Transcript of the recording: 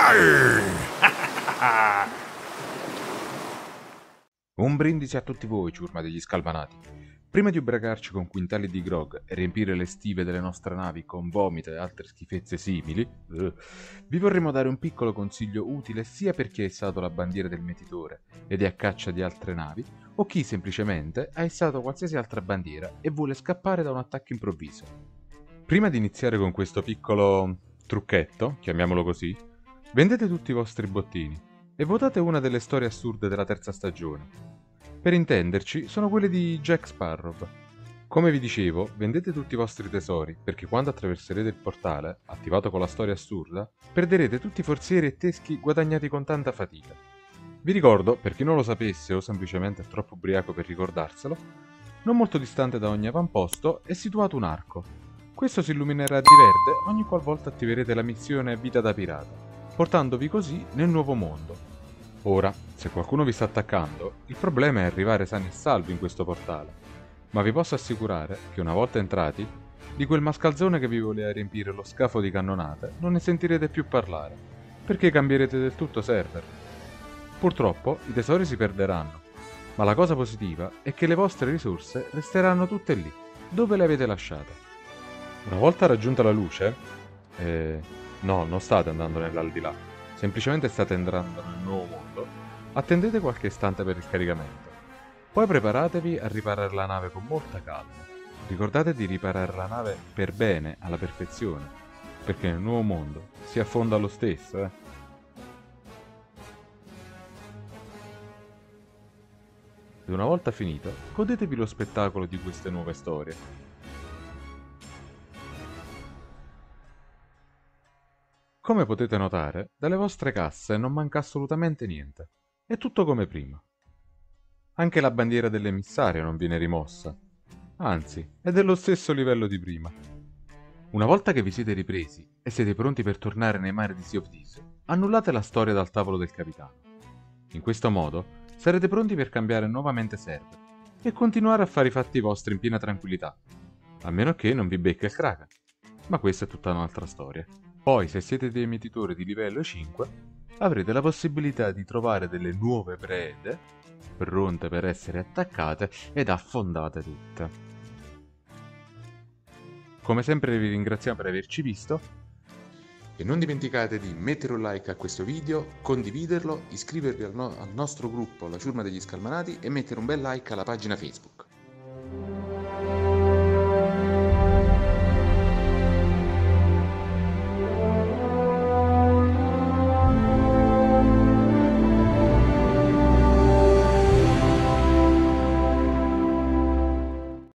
Un brindisi a tutti voi, ciurma degli scalmanati. Prima di ubriacarci con quintali di grog e riempire le stive delle nostre navi con vomito e altre schifezze simili, vi vorremmo dare un piccolo consiglio utile sia per chi ha issato la bandiera del mietitore ed è a caccia di altre navi, o chi semplicemente ha issato qualsiasi altra bandiera e vuole scappare da un attacco improvviso. Prima di iniziare con questo piccolo trucchetto, chiamiamolo così, vendete tutti i vostri bottini e votate una delle storie assurde della terza stagione. Per intenderci, sono quelle di Jack Sparrow. Come vi dicevo, vendete tutti i vostri tesori, perché quando attraverserete il portale, attivato con la storia assurda, perderete tutti i forzieri e teschi guadagnati con tanta fatica. Vi ricordo, per chi non lo sapesse o semplicemente è troppo ubriaco per ricordarselo, non molto distante da ogni avamposto è situato un arco. Questo si illuminerà di verde ogni qualvolta attiverete la missione Vita da pirata, portandovi così nel nuovo mondo. Ora, se qualcuno vi sta attaccando, il problema è arrivare sani e salvi in questo portale, ma vi posso assicurare che una volta entrati, di quel mascalzone che vi voleva riempire lo scafo di cannonate non ne sentirete più parlare, perché cambierete del tutto server. Purtroppo i tesori si perderanno, ma la cosa positiva è che le vostre risorse resteranno tutte lì, dove le avete lasciate. Una volta raggiunta la luce, no, non state andando nell'aldilà. Semplicemente state entrando nel nuovo mondo, attendete qualche istante per il caricamento. Poi preparatevi a riparare la nave con molta calma. Ricordate di riparare la nave per bene, alla perfezione, perché nel nuovo mondo si affonda lo stesso, Ed una volta finito, godetevi lo spettacolo di queste nuove storie. Come potete notare, dalle vostre casse non manca assolutamente niente. È tutto come prima. Anche la bandiera dell'emissario non viene rimossa. Anzi, è dello stesso livello di prima. Una volta che vi siete ripresi e siete pronti per tornare nei mari di Sea of Thieves, annullate la storia dal tavolo del capitano. In questo modo sarete pronti per cambiare nuovamente server e continuare a fare i fatti vostri in piena tranquillità, a meno che non vi becca il Kraken. Ma questa è tutta un'altra storia. Poi, se siete dei mietitori di livello 5, avrete la possibilità di trovare delle nuove prede, pronte per essere attaccate ed affondate tutte. Come sempre vi ringraziamo per averci visto e non dimenticate di mettere un like a questo video, condividerlo, iscrivervi al nostro gruppo La Ciurma degli Scalmanati e mettere un bel like alla pagina Facebook.